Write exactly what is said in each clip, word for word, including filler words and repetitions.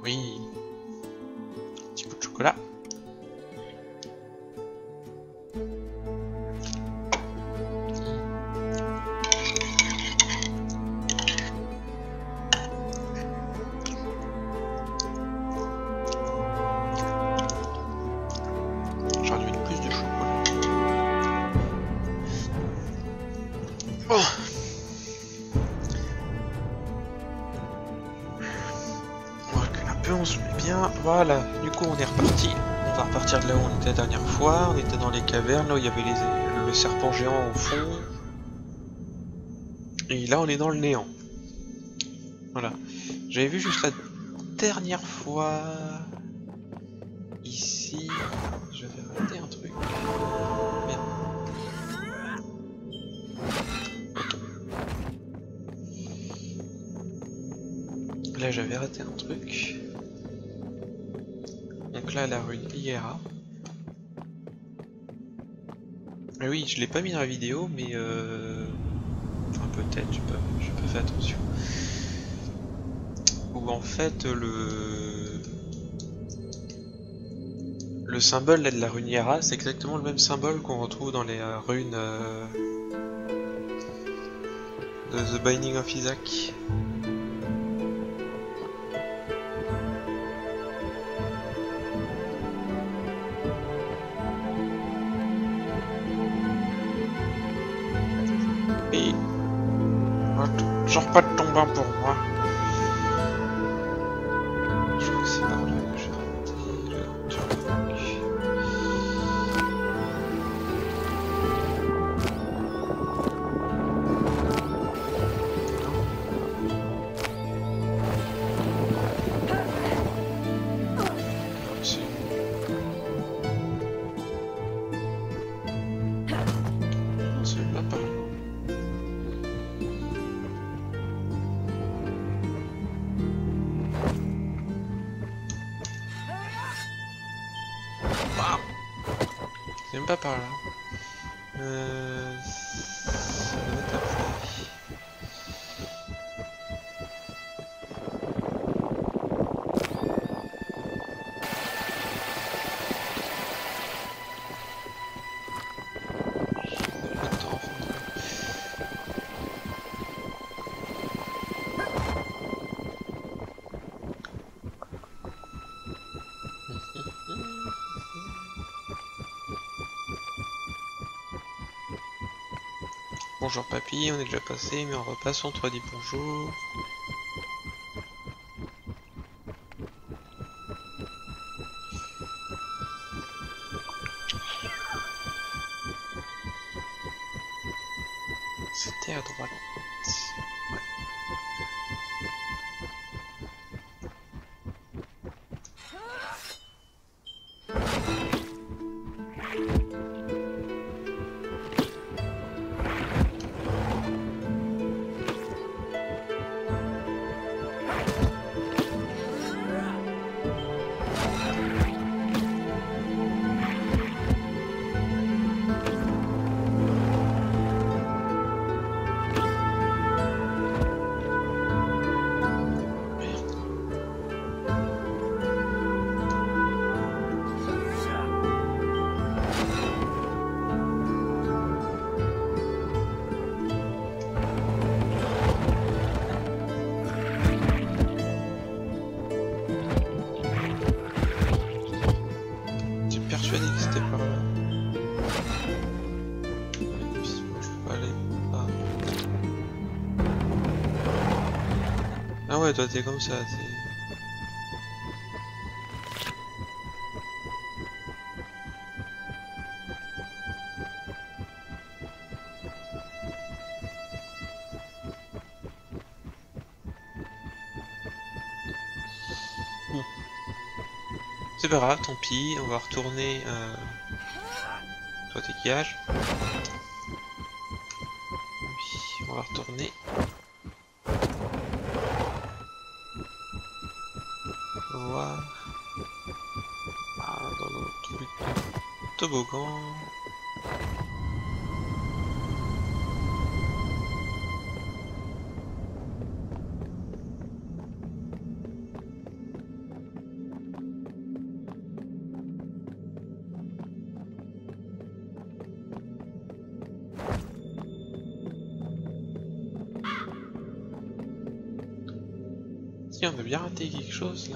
Oui. Un petit bout de chocolat. J'aurais dû mettre plus de chocolat. Oh. On recule un peu, on se met bien. Voilà, du coup on est reparti. On va repartir de là où on était la dernière fois. On était dans les cavernes, là où il y avait les, le serpent géant au fond. Et là on est dans le néant. Voilà. J'avais vu juste la dernière fois... Ici... J'avais raté un truc. Merde. Là j'avais raté un truc. Donc là la rune Iera. Ah oui, je l'ai pas mis dans la vidéo, mais euh... enfin peut-être, j'ai pas, j'ai pas fait attention. Où en fait le... Le symbole là, de la rune Iera, c'est exactement le même symbole qu'on retrouve dans les euh, runes euh... de The Binding of Isaac. Et... genre pas de tombant pour moi. Je crois que c'est par là que j'ai raté le truc. C'est là par là. C'est même pas par là. Euh... Ça doit être après. J'ai pas de temps à faire. Bonjour papy, on est déjà passé, mais en repassant, on te redit bonjour. C'était à droite. Ouais. Persuadé que c'était par là. Et puis, je peux aller. Ah. Ah ouais, toi t'es comme ça, t'es. Bon. C'est pas grave, tant pis, on va retourner. Euh... Toi dégage. Oui, on va retourner. Voir. Ah, dans notre truc de toboggan. Si, on a bien raté quelque chose là.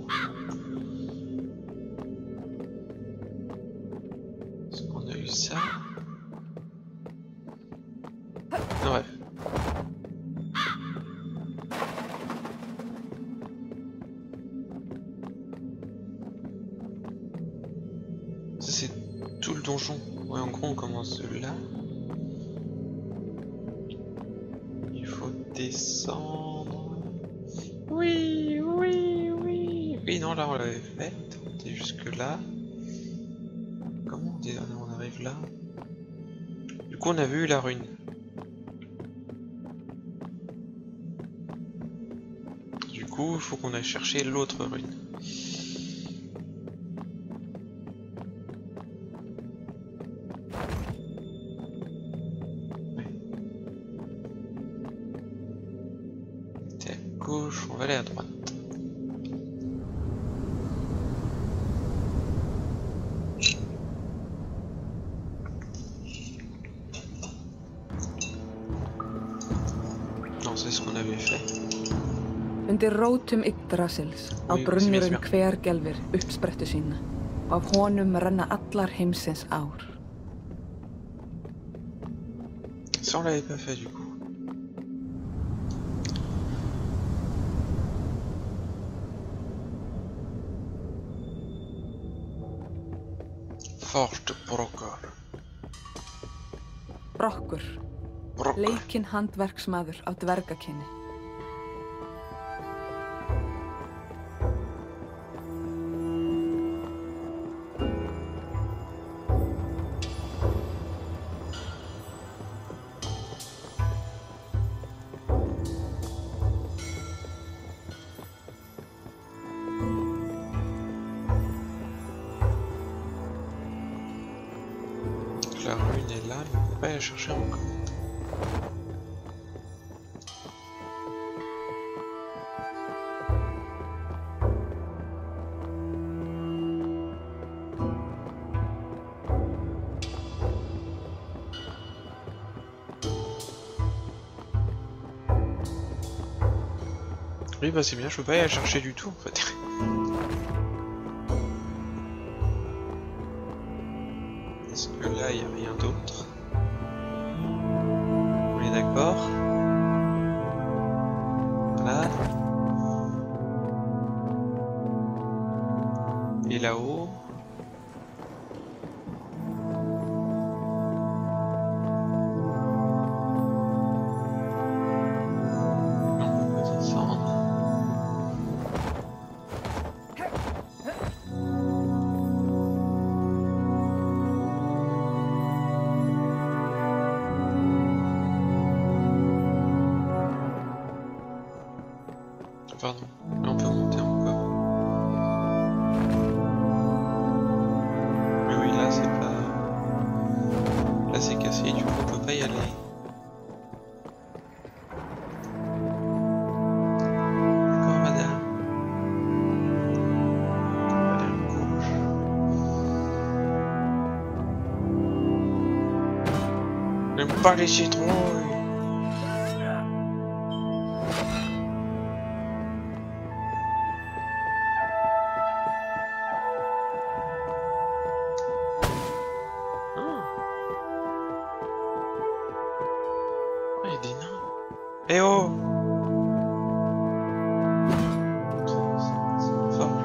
Est-ce qu'on a eu ça? Ouais. Ça c'est tout le donjon. Ouais, en gros on commence de là. Il faut descendre. Oui, oui, oui. Oui, non, là on l'avait fait. On était jusque là. Comment on, dit, on arrive là? Du coup on a vu la rune. Du coup, il faut qu'on aille chercher l'autre rune. T'es à gauche, on va aller à droite. Non, c'est ce qu'on avait fait. Undir rótum Yggdrasils á Oui, brunnurinn c'est hvergelfir uppsprettu sína og af honum renna allar heimsins ár. Ça on l'avait pas fait du coup. Forge de Brokkur. Brokkur, Brokkur. leikinn handverksmaður af dvergakynni. La rune est là, mais on peut pas la chercher encore. Oui bah c'est bien, je peux pas aller la chercher du tout en fait. Parce que là il n'y a rien d'autre. On est d'accord? Voilà. Et là-haut. On peut descendre. Pardon, là on peut monter encore. Mais oui, là c'est pas... Là c'est cassé, du coup on peut pas y aller. D'accord madame. On va aller à gauche. J'aime pas les citrons. Eh oh! C'est une forge.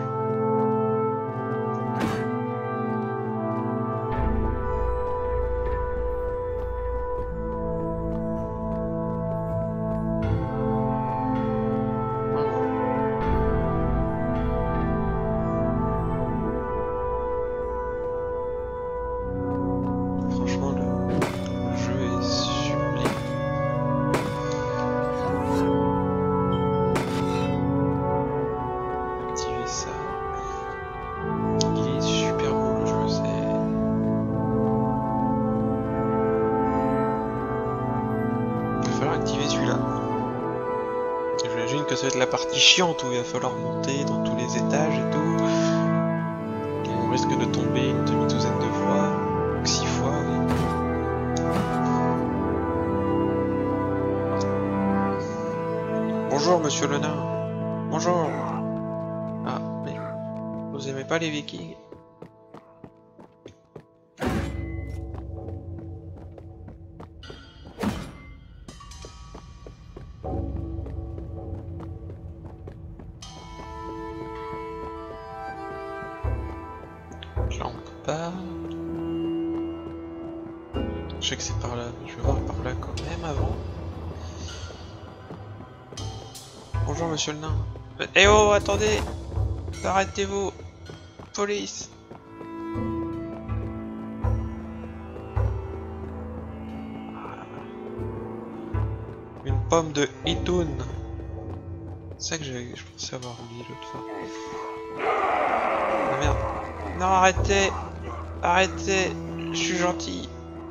Franchement, le, le jeu est sublime. Activer ça. Il est super beau le jeu, c'est... Il va falloir activer celui-là. J'imagine que ça va être la partie chiante où il va falloir monter dans tous les étages et tout. Et on risque de tomber une demi-douzaine de fois, ou six fois. Oui. Bonjour monsieur le nain. Bonjour. Ah, mais vous aimez pas les Vikings? Là on peut pas. Je sais que c'est par là, je vais voir par là quand même avant. Bonjour monsieur le nain. Eh oh, attendez! Arrêtez-vous! Police! Une pomme de Itoun. C'est ça que je pensais avoir oublié l'autre fois. Ah merde. Non, arrêtez! Arrêtez! Je suis gentil!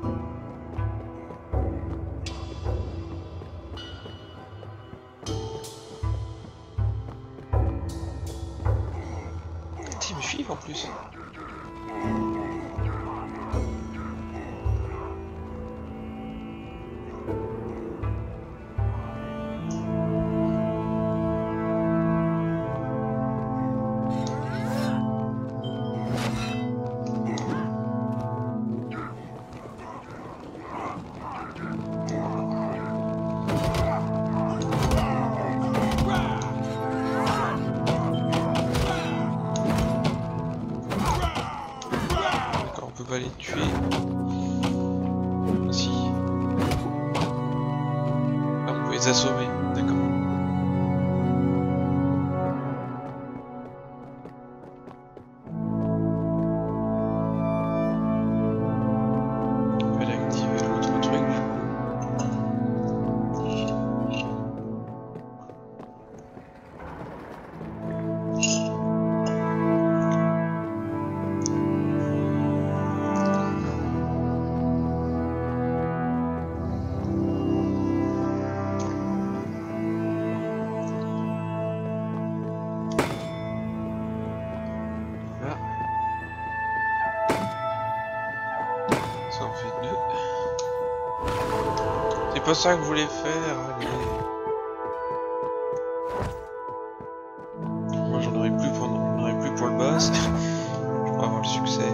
Ils me suivent en plus. Va les tuer. Si. Ah, on peut les assommer, d'accord. On va aller activer l'autre truc. C'est pas ça que je voulais faire, allez. Moi j'en aurais plus pour, j'en aurais plus pour le boss. Je pourrais avoir le succès.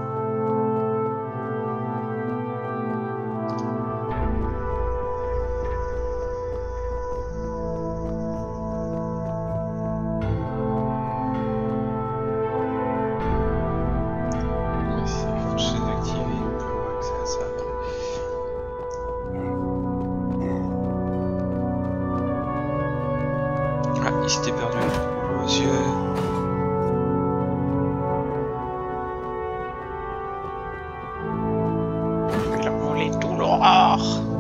Il s'était perdu. Bonjour monsieur. Il a volé tout l'horreur.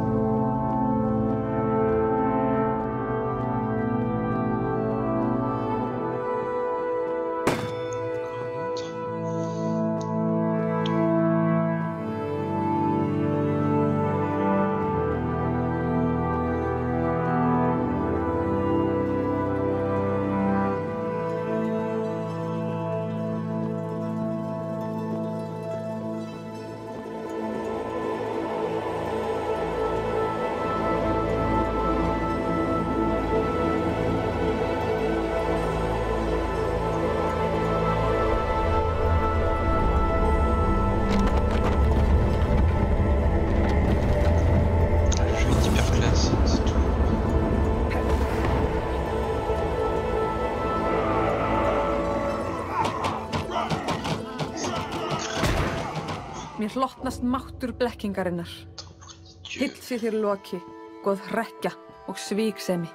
Mér hlotnast máttur blekkingarinnar. Hill sé þér loki, góð hrekkja og svíksemi.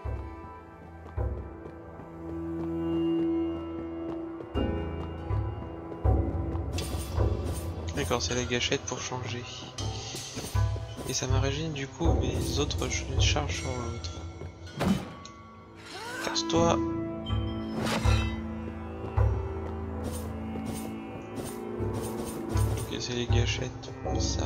D'accord, c'est la gâchette pour changer. Et ça m'imagine du coup mes autres je les charge sur l'autre. Casse-toi. Ok, c'est les gâchettes pour ça.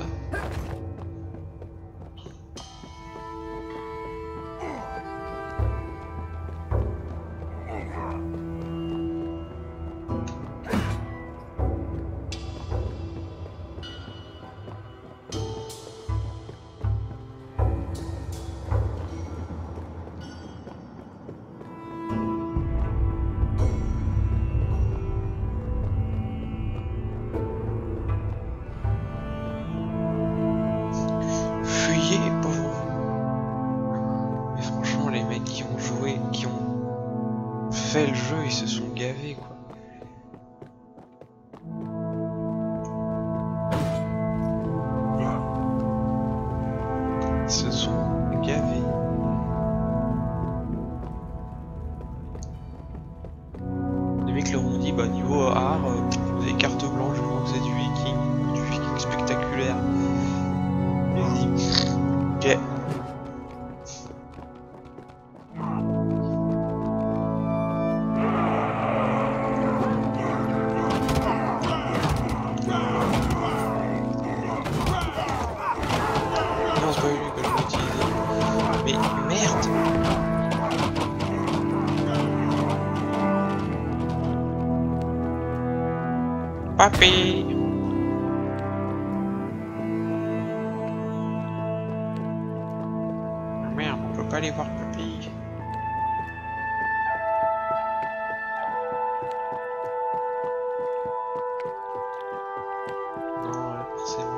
refait le jeu, ils se sont gavés quoi. Ils se sont gavés. Les mecs leur ont dit bah niveau art, euh, vous avez carte blanche, vous faisait du viking, du viking spectaculaire. Ils ont dit ok. Papy. Merde, on peut pas aller voir Papy. Non, là, forcément.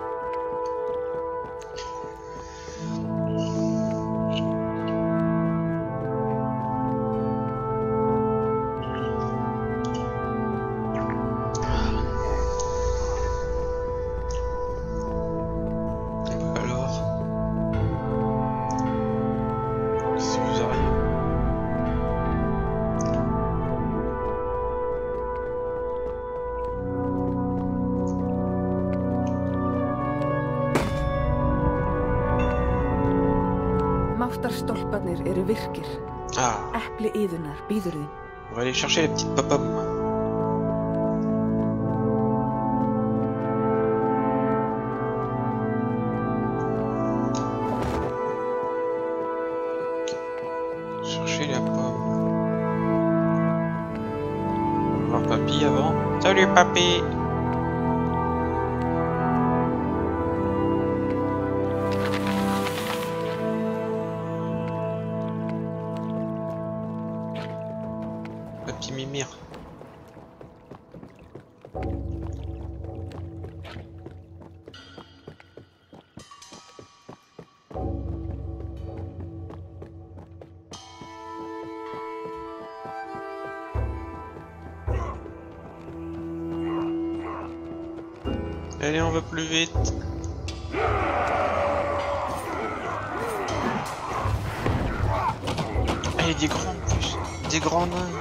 Máttarstólparnir eru virkir. Ah. Epli yðunar bíður þín. On va aller chercher les petites pop-up. Chercher la pomme. On va voir Papy avant. Salut Papy. Papy Mimir. Allez, on va plus vite. Ah, il y a des grands en plus. Des grands nains.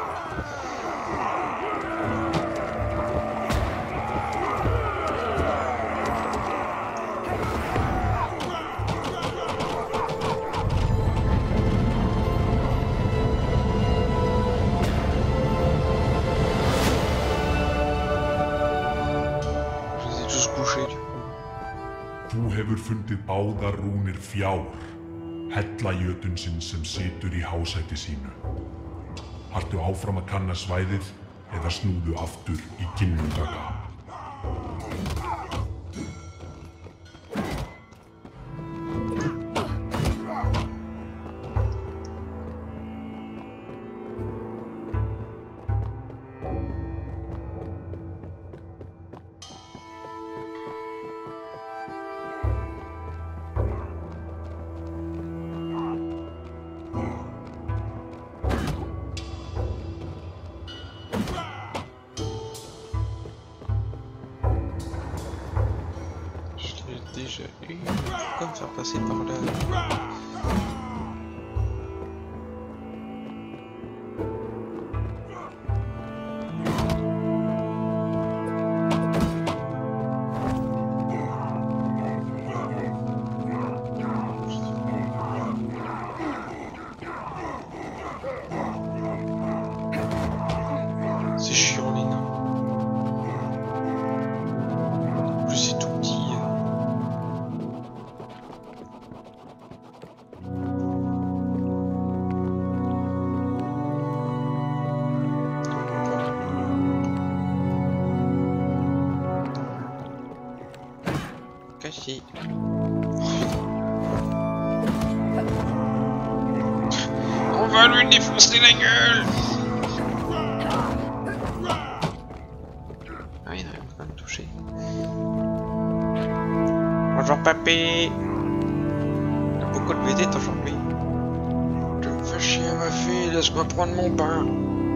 Þú hefur fundið báðar rúnir fjár, hellajötunsins sem situr í hásæti sínu. Haltu áfram að kanna svæðið eða snúðu aftur í Ginnungagap. Déjà eu. Pourquoi me faire passer par là? C'est chiant les nains. En plus c'est tout petit. Caché. On va lui défoncer la gueule. Ah il n'arrive pas à me toucher. Bonjour papé. Il y a beaucoup de vedettes aujourd'hui. Tu me fais chier ma fille, laisse-moi prendre mon bain.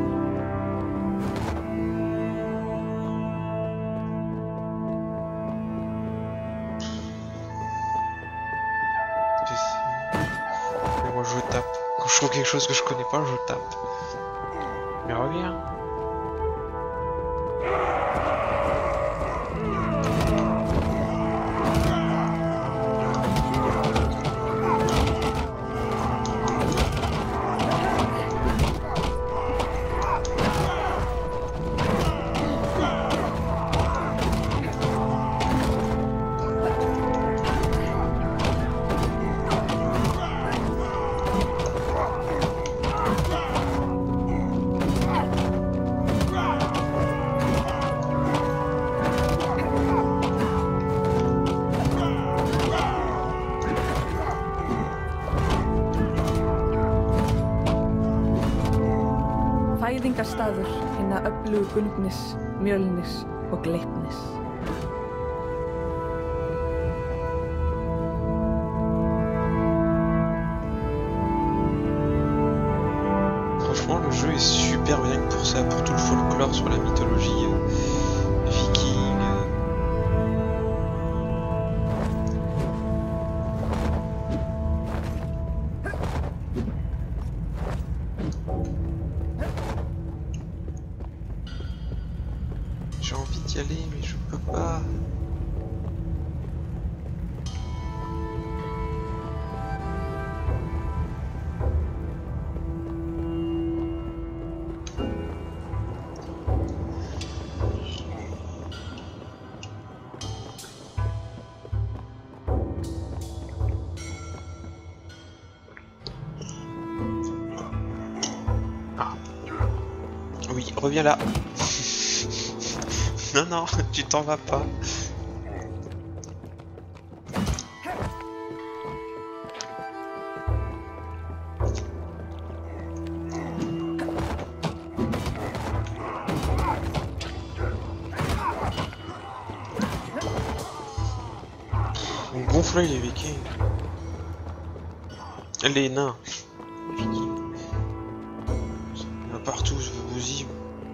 quand je tape. Quand je trouve quelque chose que je connais pas, je tape. Mais reviens. Fæðingarstaður hinna öflugu Gundnis, Mjölnis og Gleipnis. Franchement, le jeu est super bien que pour ça, pour tout le folklore sur la mythologie euh, viking. Euh... J'ai envie d'y aller, mais je peux pas. Ah. Oui, reviens là. Non, non, tu t'en vas pas. On gonfle les vikings. Les nains. Les vikings. Il y en a partout, je vous y.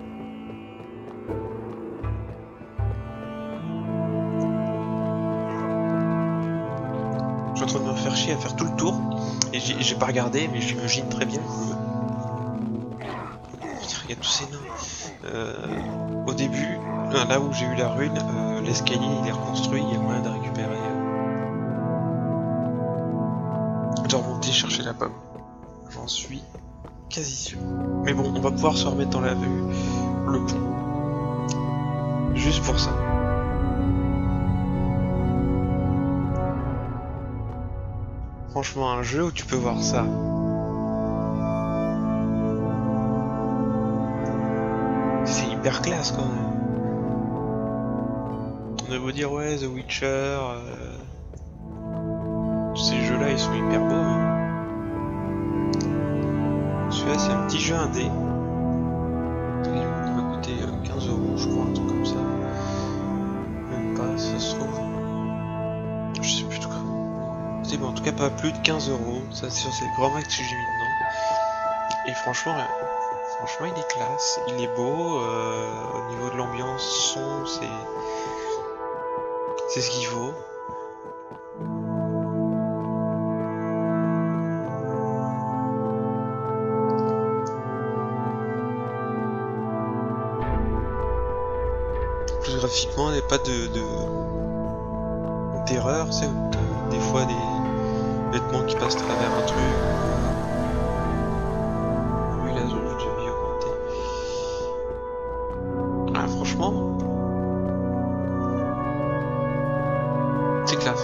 Je suis en train de me faire chier à faire tout le tour et j'ai pas regardé, mais j'imagine très bien que... Regarde tous ces nains. Euh, au début, là où j'ai eu la rune, euh, l'escalier il est reconstruit, il y a moyen de récupérer. Euh... De remonter chercher la pomme. J'en suis quasi sûr. Mais bon, on va pouvoir se remettre dans la vue le pont. Juste pour ça. Franchement, un jeu où tu peux voir ça. C'est hyper classe quand même. On a beau dire ouais, The Witcher, euh... tous ces jeux-là ils sont hyper beaux. Hein. Celui-là c'est un petit jeu indé. Il m'a coûté quinze euros je crois, un truc comme ça. Même pas, ça se trouve. Je sais plus tout. Bon, en tout cas pas plus de quinze euros, ça c'est sur ces grands max que j'ai mis dedans. Et franchement, euh, franchement il est classe, il est beau, euh, au niveau de l'ambiance, son, c'est c'est ce qu'il faut. Plus graphiquement, il n'y a pas de d'erreur, c'est des fois des vêtements qui passent à travers un truc. Oui, la zone de vie augmentée. Ah, franchement, c'est classe.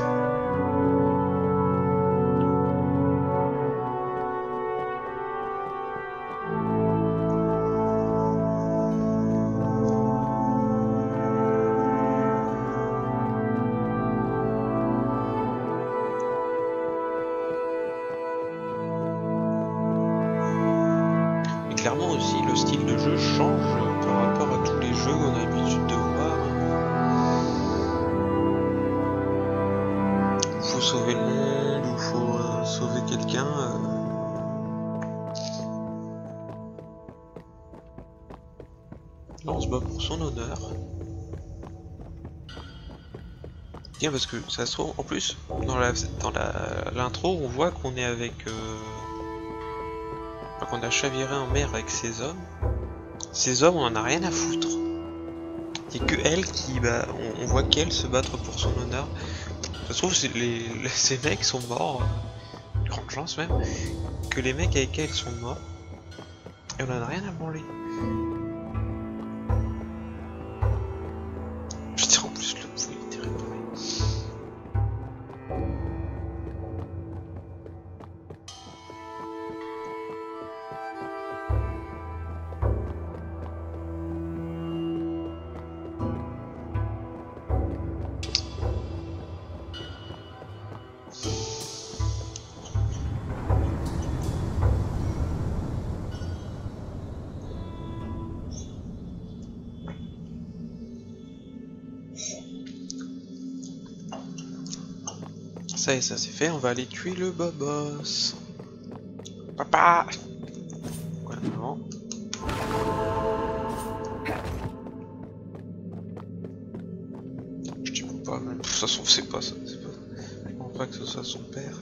Clairement aussi, le style de jeu change par rapport à tous les jeux qu'on a l'habitude de voir. Faut sauver le monde ou faut euh, sauver quelqu'un. Euh... Là, on se bat pour son honneur. Tiens, parce que ça se trouve, en plus, dans la dans la l'intro, on voit qu'on est avec. Euh... Donc on a chaviré en mer avec ces hommes. Ces hommes, on en a rien à foutre. Il n'y a que elle qui, bah, on, on voit qu'elle se battre pour son honneur. Ça se trouve, les, les, ces mecs sont morts, euh, grande chance même, que les mecs avec elle sont morts. Et on en a rien à branler. Je dirais en plus le bruit est terrible. Ça et ça c'est fait, on va aller tuer le bobos. Papa. Ouais, non. Je dis pas, mais de toute façon c'est pas ça. C'est pas... Je pense pas que ce soit son père.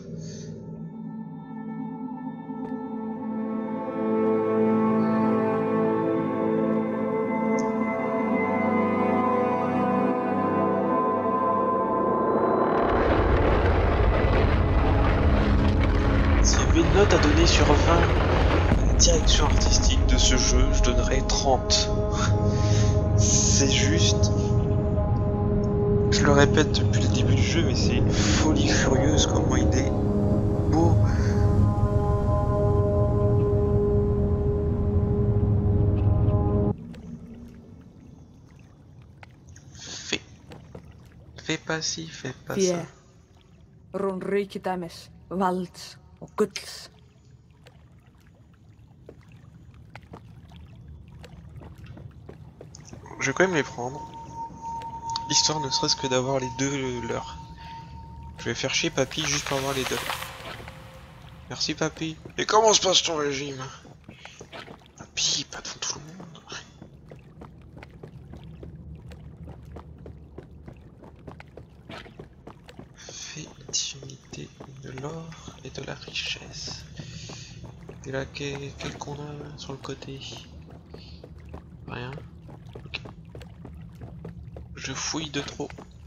Note à donner sur vingt à la direction artistique de ce jeu, je donnerais trente. C'est juste... Je le répète depuis le début du jeu, mais c'est une folie furieuse comment il est beau. Fais... Fais pas ci, fais pas ça. Rún ríkidæmis, valds og gulls. Je vais quand même les prendre, histoire ne serait-ce que d'avoir les deux leurs. Je vais faire chier papy juste pour avoir les deux. Merci papy. Et comment se passe ton régime? Papy, pas devant tout le monde. Fétinité de l'or et de la richesse. Et là, quel, quel qu'on a sur le côté? Rien. Ok. Je fouille de trop.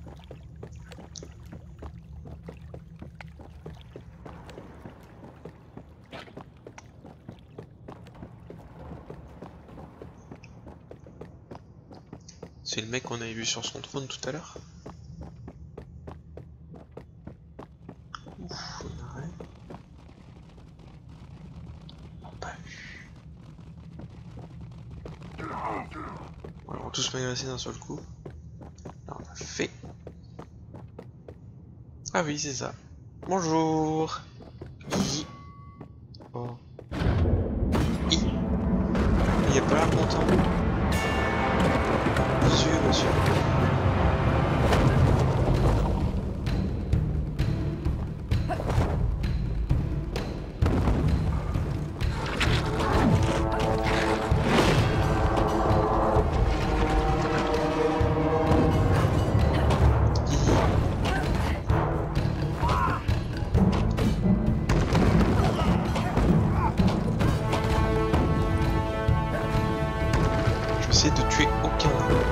C'est le mec qu'on avait vu sur son trône tout à l'heure. Ouf, on a rien. Pas vu. Voilà, on va tous m'agresser d'un seul coup. Là, on a fait. Ah oui, c'est ça. Bonjour. I. Oh. I. Il est pas là content. Monsieur, monsieur. De tuer aucun.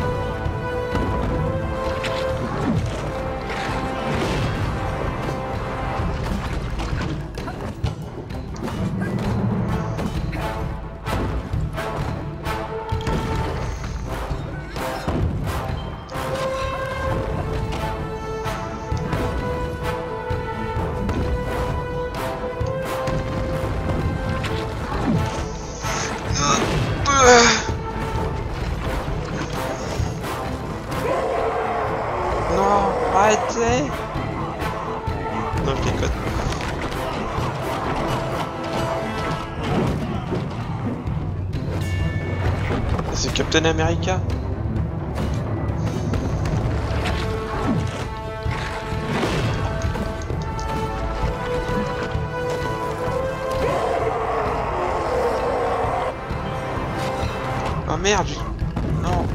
Arrêtez! Non, je déconne. C'est Captain America. Oh merde! Non!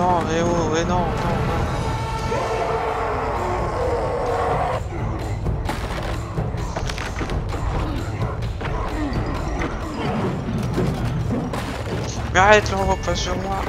non, eh oh, eh non, non, non. Mais arrête, là, on va pas sur moi.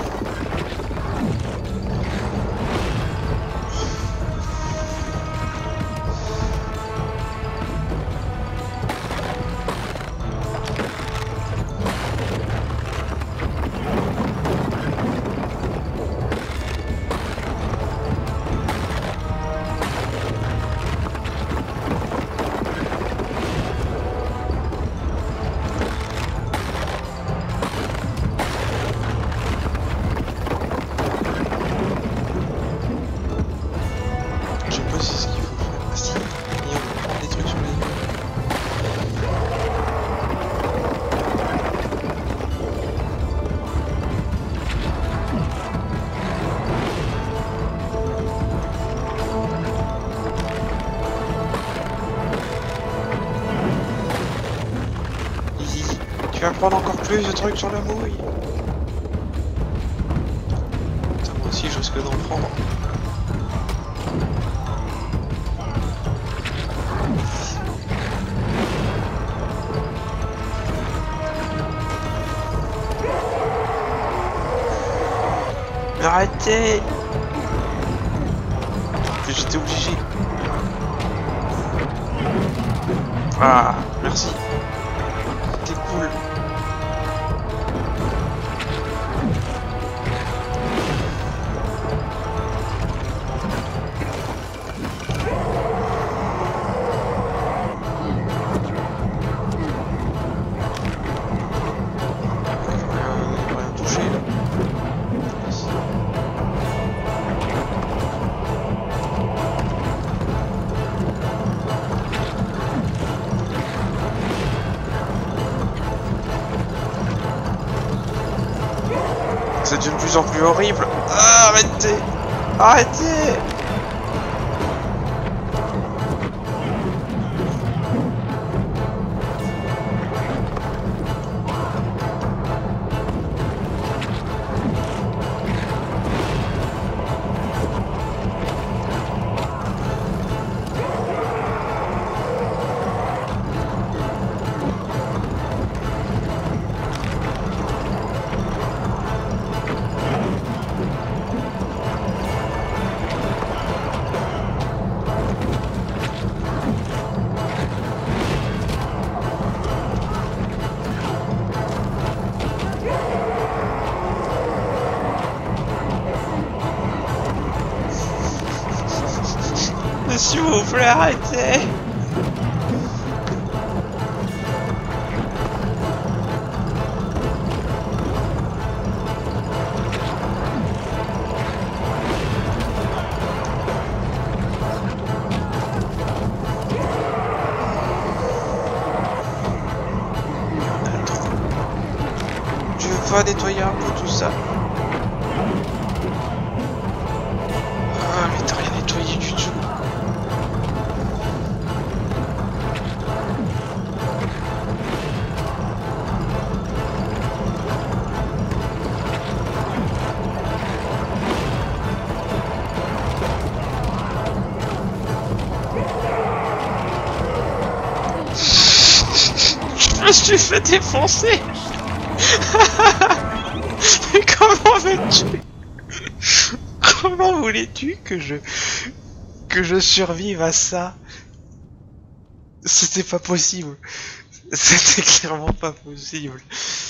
Tu vas prendre encore plus de trucs sur la mouille. Putain, moi aussi je risque d'en prendre. Mais arrêtez! J'étais obligé. Ah, merci. C'était cool. Ça devient de plus en plus horrible. Ah, arrêtez! Arrêtez! S'il vous plaît, arrêtez! Je veux pas nettoyer un peu tout ça. Ah, mais t'as rien nettoyé du tout. Je me suis fait défoncer. Mais comment veux-tu? Comment voulais-tu que je... que je survive à ça? C'était pas possible. C'était clairement pas possible.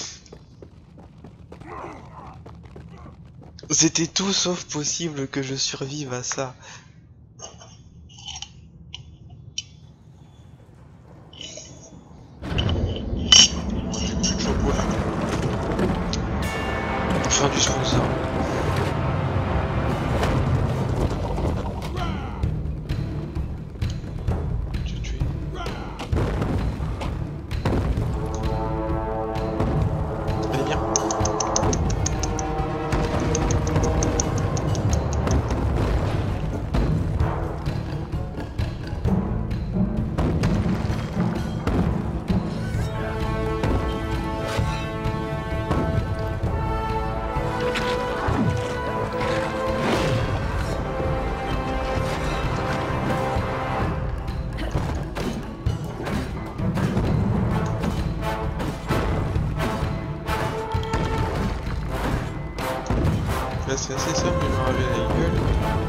C'était tout sauf possible que je survive à ça. Fin du sponsor. Tu es tué. Allez bien. Là c'est assez simple de me raver la gueule.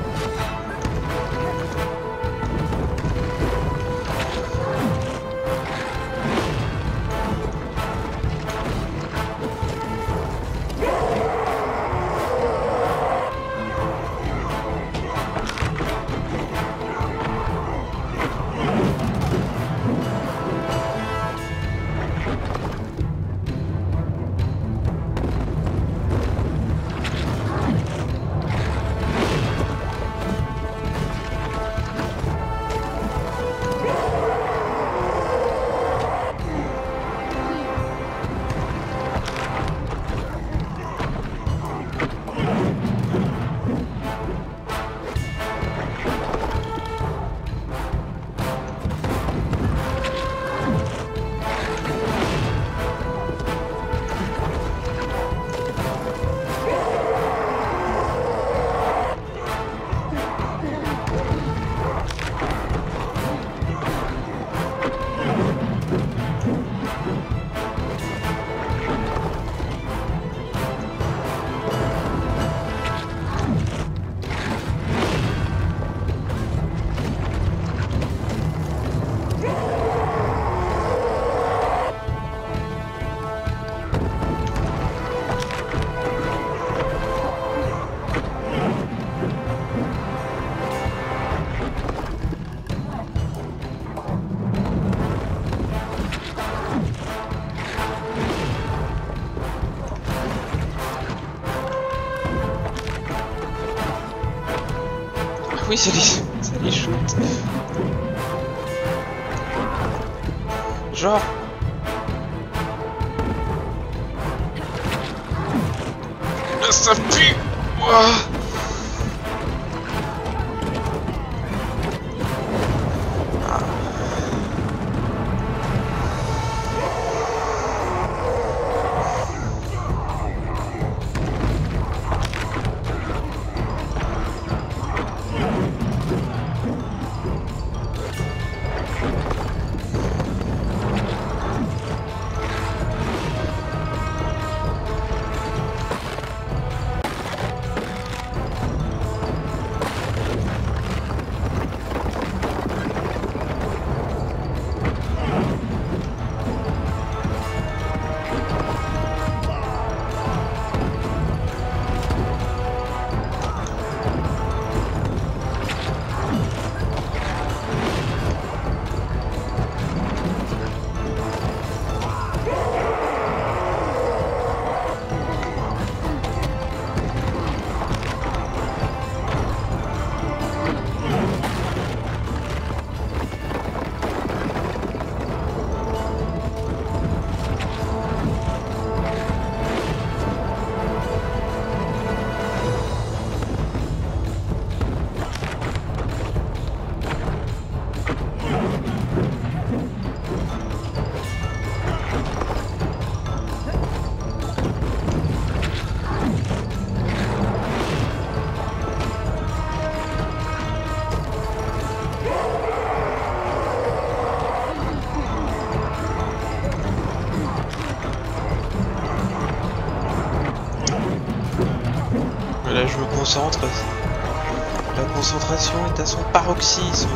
Oui, ça les, ça les shoot. Genre. Là, ça pue. Ouah. Là je me concentre, la concentration est à son paroxysme.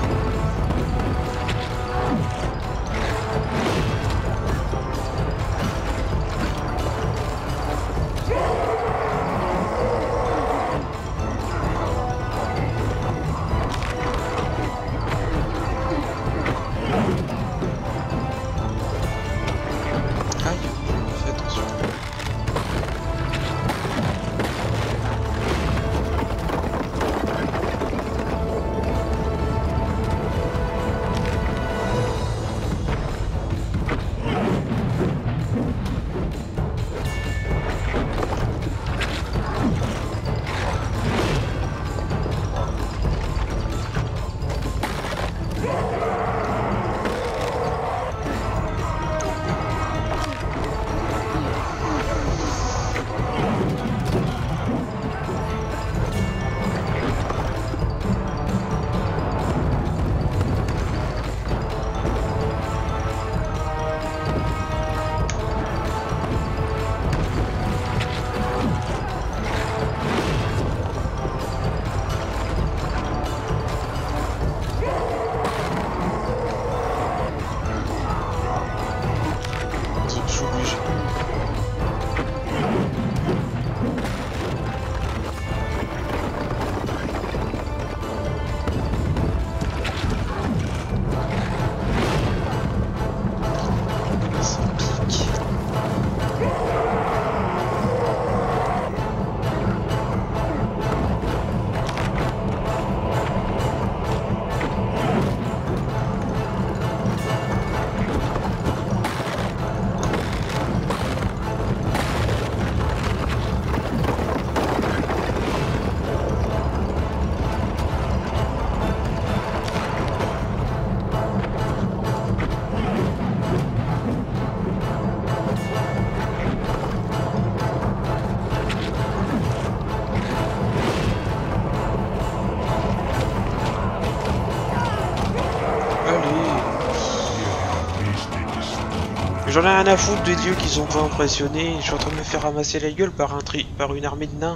J'en ai rien à foutre des dieux qui sont pas impressionnés. Je suis en train de me faire ramasser la gueule par, un tri par une armée de nains.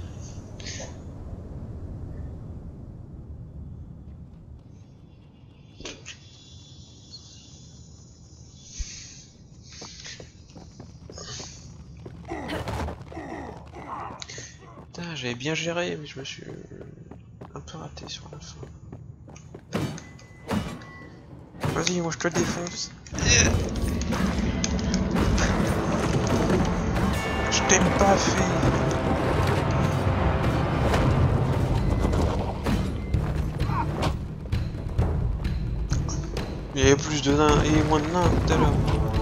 Putain, j'avais bien géré, mais je me suis un peu raté sur la fin. Vas-y, moi je te le défonce. Je t'aime pas fait. Il y avait plus de nains et moins de nains tout à l'heure.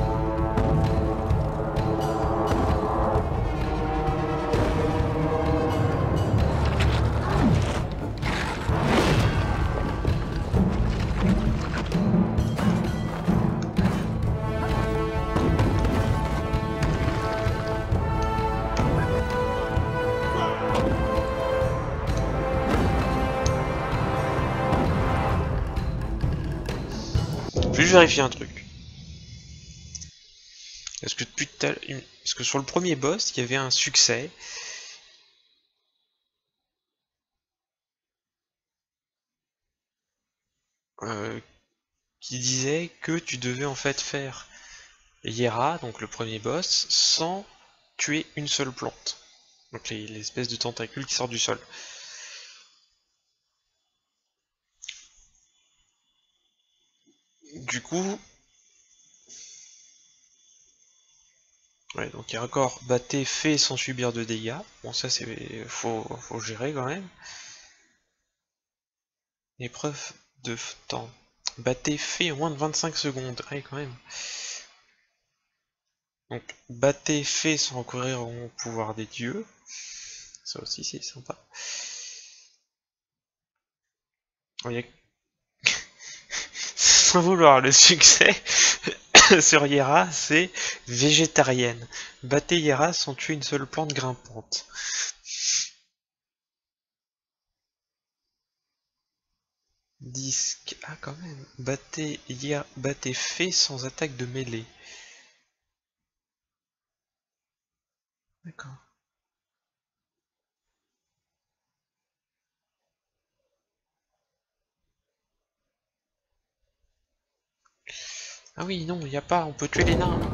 Je vais juste vérifier un truc. Est-ce que depuis tout à l'heure... Parce que sur le premier boss, il y avait un succès. Euh, qui disait que tu devais en fait faire Hiera, donc le premier boss, sans tuer une seule plante. Donc l'espèce de tentacule qui sort du sol. Du coup... Ouais, donc il y a encore batté fait sans subir de dégâts. Bon, ça c'est... Faut, faut gérer quand même. Épreuve de temps. Batté fait en moins de vingt-cinq secondes. Ouais, quand même. Donc, batté fait sans recourir au pouvoir des dieux. Ça aussi c'est sympa. Voyez. Sans vouloir le succès sur Hiera, c'est végétarienne. Battez Hiera sans tuer une seule plante grimpante. Disque. Ah, quand même. Battez Hiera, battez fait sans attaque de mêlée. D'accord. Ah oui, non, il n'y a pas, on peut tuer les nains.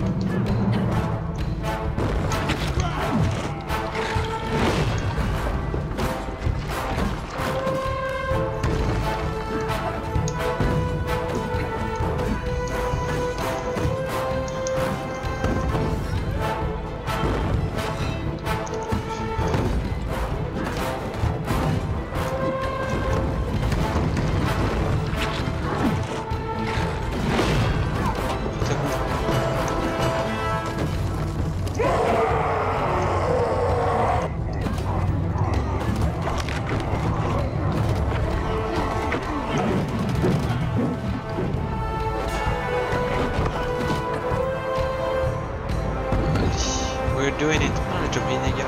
Doing it. Ah, j'ai déjà pris des dégâts.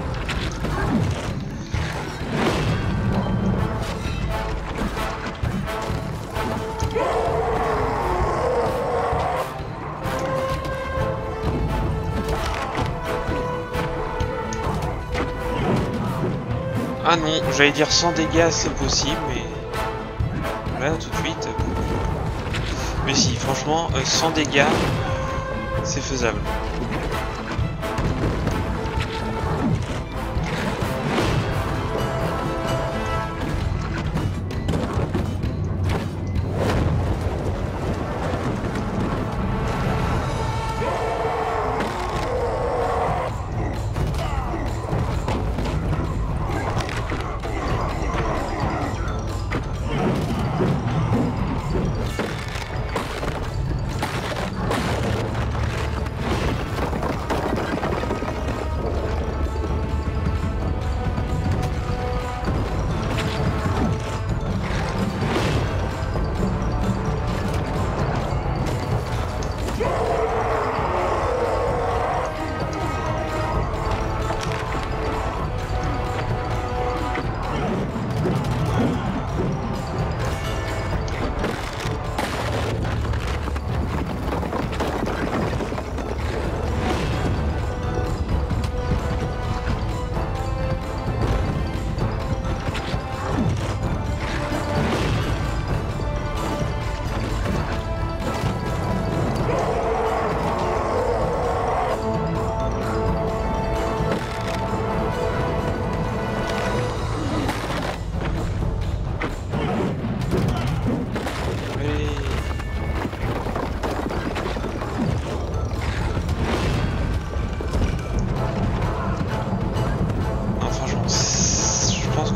Ah non, j'allais dire sans dégâts c'est possible, mais là tout de suite. Mais si, franchement, euh, sans dégâts, c'est faisable.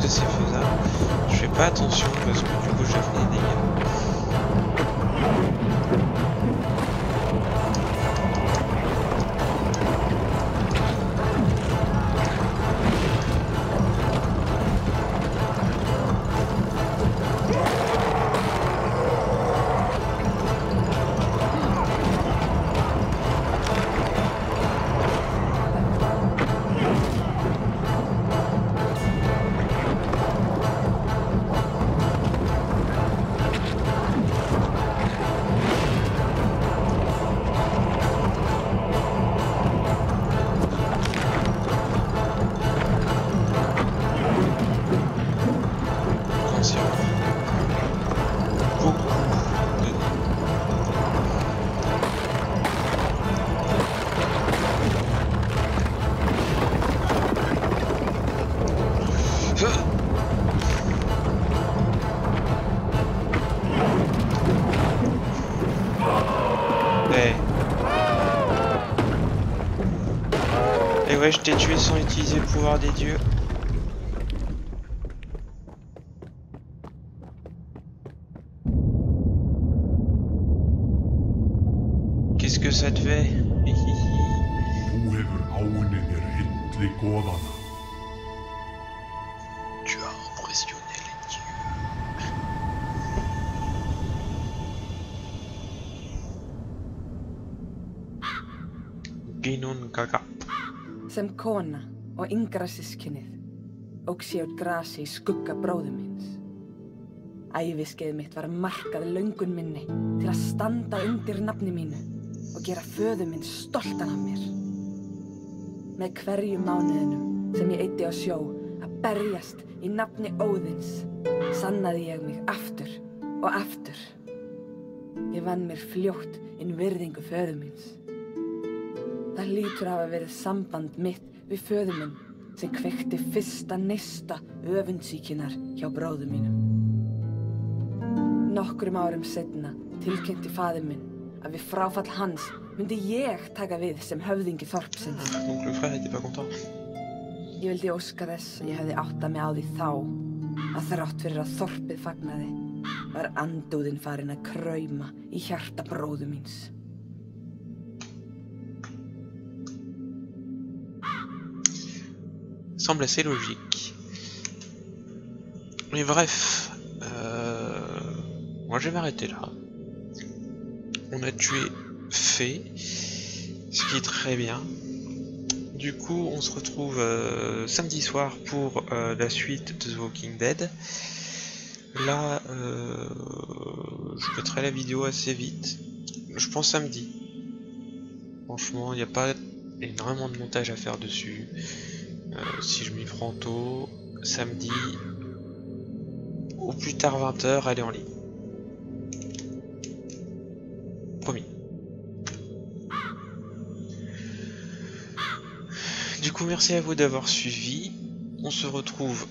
c'est faisable. Je fais pas attention parce que du coup je fais des dégâts. Et ouais, je t'ai tué sans utiliser le pouvoir des dieux. Qu'est-ce que ça te fait? Tu as impressionné les dieux. Ginun Gaga. Sem kona og yngra systkinið óx ég út grasi í skugga bróður míns. Æviskeið mitt var markað löngun minni til að standa undir nafni mínu og gera föður minn stoltan af mér. Með hverjum mánuðinum sem ég eyddi á sjó að berjast í nafni Óðins sannaði ég mig aftur og aftur. Ég vann mér fljótt inn virðingu föður míns. Það lítur að hafa verið samband mitt við föður minn sem kveikti fyrsta neista öfundsýkinnar hjá bróður mínum. Nokkrum árum seinna tilkynnti faðir minn að við fráfall hans myndi ég taka við sem höfðingi þorpsins. Donc le frère était pas content. Ég vildi óska þess að ég hefði áttað mig á því þá að þrátt fyrir að þorpið fagnaði var andúðin farin að krauma í hjarta bróður míns. Semble assez logique. Mais bref, euh, moi je vais m'arrêter là. On a tué Fée, ce qui est très bien. Du coup, on se retrouve euh, samedi soir pour euh, la suite de The Walking Dead. Là, euh, je mettrai la vidéo assez vite. Je pense samedi. Franchement, il n'y a pas énormément de montage à faire dessus. Euh, si je m'y prends tôt, samedi, au plus tard vingt heures, elle est en ligne. Promis. Du coup, merci à vous d'avoir suivi. On se retrouve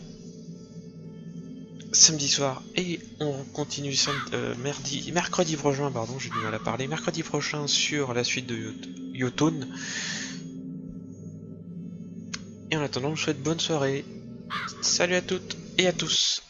samedi soir et on continue euh, merdi, mercredi prochain, pardon, j'ai du mal à parler, mercredi prochain sur la suite de Yotun. Et en attendant, je vous souhaite bonne soirée. Salut à toutes et à tous.